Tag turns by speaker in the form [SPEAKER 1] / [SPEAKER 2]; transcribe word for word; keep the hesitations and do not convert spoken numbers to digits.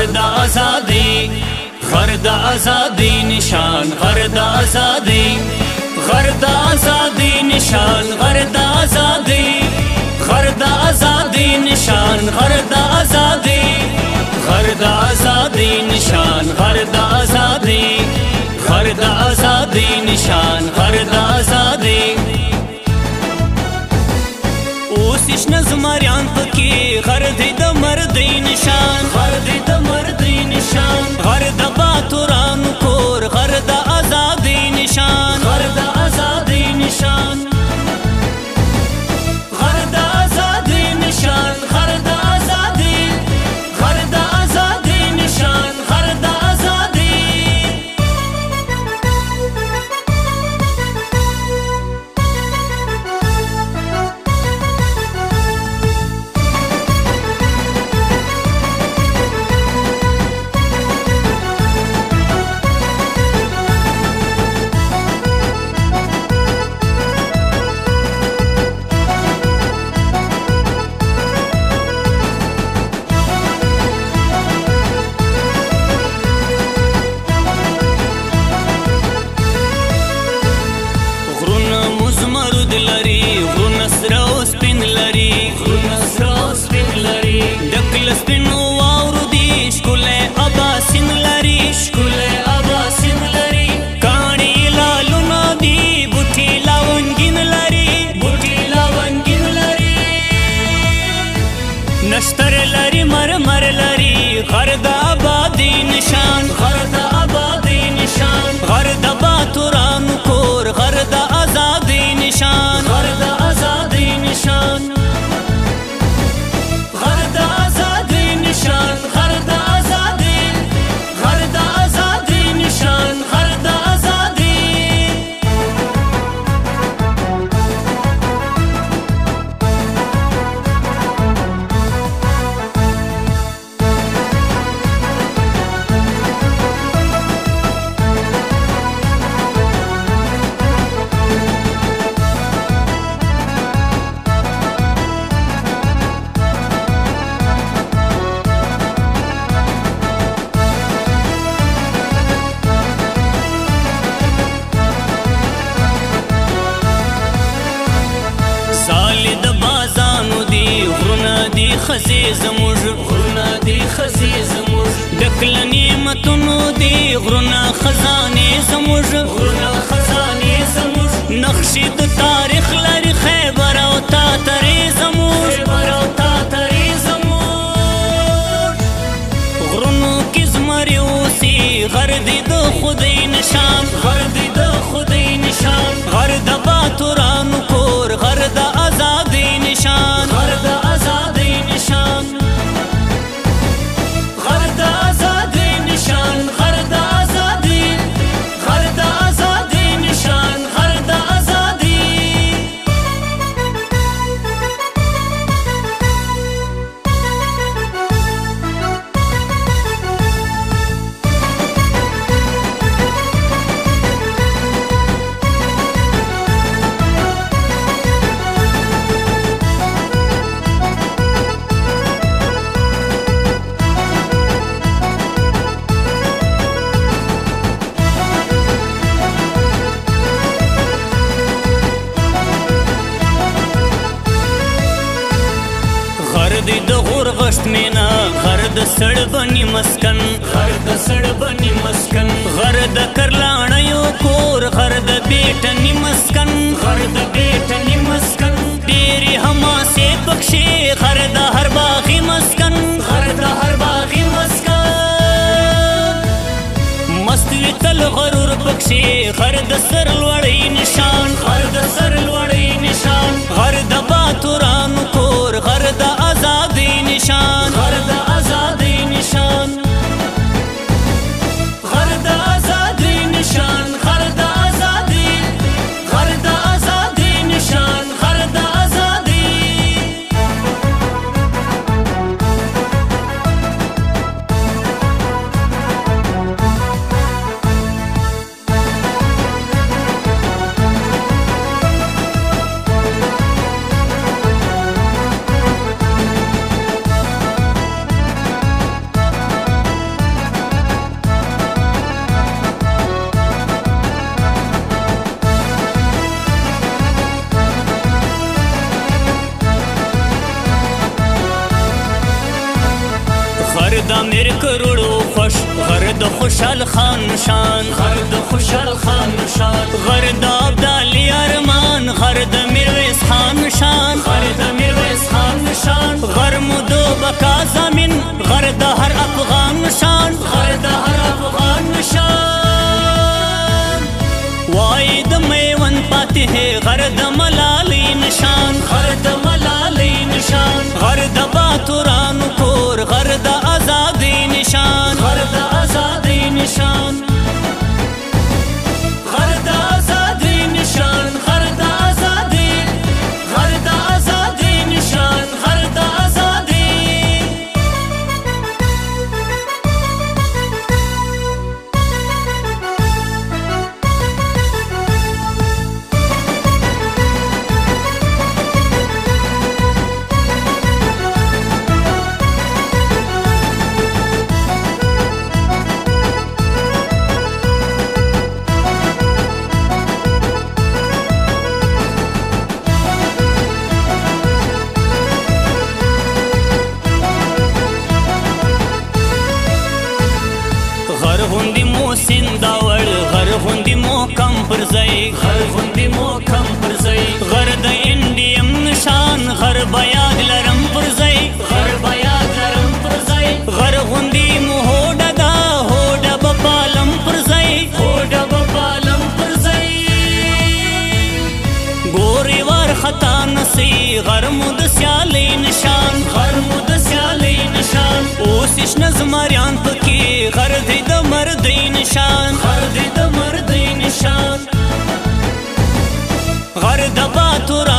[SPEAKER 1] غرد آزادی غرد آزادی نشان غرد آزادی غرد آزادی نشان غرد آزادی غرد آزادی نشان غرد آزادی غرد آزادی نشان غرد آزادی غرد آزادی نشان غرد آزادی اوسش نزماریان پکی غرد د مردی نشان غرد د مردی نشان غرد باتوران کور غرد آزادی نشان غرد آزادی نشان غرد آزادی نشان غرد آزادی غرد آزادی نشان غرد آزادی نشتر لری مرمر لری غرد آبادی نشان غرد آبادی نشان غرد باتوران کور غرد آزادی نشان غرد آزادی نشان غرد آزادی نشان غرد آزادی غرد آزادی نشان غرد آزادی خزی زموږ غرونه دی خزی زموږ ډکل نعمتونو دی غرونه خزانې زموږ غرونه خزانې زموږ نقشې د تاریخ لري خیبر او تاترې زموږ خیبر او تاترې زموږ غرونو کې زمري اوسي غرد د خدای نشان غرد د خدای نشان غرد باتورانو کور غرد آزادی نشان غرد آزادی نشان غرد آزادی نشان غرد آزادی غرد آزادی نشان غرد آزادی غرد د غور غشت مینا غرد سړ بنی مسکن غرد سړ بنی مسکن غرد کرلاڼ یو کور غرد بیٹنی مسکن غرد بیٹنی مسکن ډېرې حماسې پکښې غرد هر باغي مسکن غرد هر باغي مسکن مست وي تل غرور پکښې غرد سر لوړی نشان غرد سر لوړی نشان غرد باتورانو کور غرد آزادی نشان غرد آزادی نشان غرد آزادی نشان غرد آزادی غرد آزادی نشان غرد آزادی امیر کروڑو خوش غر د خوشحال خان نشان غر د خوشحال خان نشان غر د عبدالي ارمان غر د میرویس خان نشان غر د میرویس خان نشان غر مو د بقا ضامن غر د هر افغان نشان غر د هر افغان نشان وای د میوند فاتح غر د ملالۍ نشان غر د ملالۍ نشان غر د باتورانو کور غر د آزادۍ نشان غر د آزادۍ نشان غر د آزادۍ نشان غر د آزادۍ غر د آزادۍ نشان غر د آزادۍ غر غوندی مو سنداور غر غوندی مو کم پر ځای غر غوندی مو کم پر ځای غر د انډیم نشان غر بیاد لرم پر ځای غر بیاد لرم پر ځای غر غوندی مو هوډه دا هوډه بپالم پر ځای هوډه بپالم پر ځای ګوري ور خطا نسی غر مو د سیالۍ نشان غر مو د سیالۍ نشان اوس شنه زمریان پکې غر دی د مردۍ نشان غر دی د مردۍ نشان غر د باتورانو